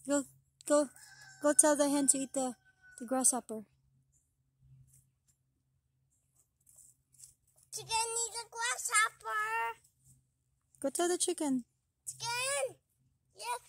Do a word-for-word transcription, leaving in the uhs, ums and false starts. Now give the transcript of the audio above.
Go, go, go tell the hen to eat the, the grasshopper. Chicken needs a grasshopper. Go tell the chicken. Chicken. Yes.